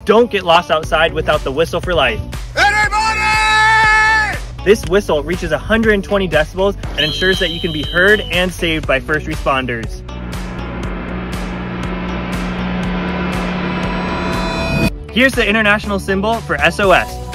don't get lost outside without the whistle for life. Anybody! This whistle reaches 120 decibels and ensures that you can be heard and saved by first responders. Here's the international symbol for SOS.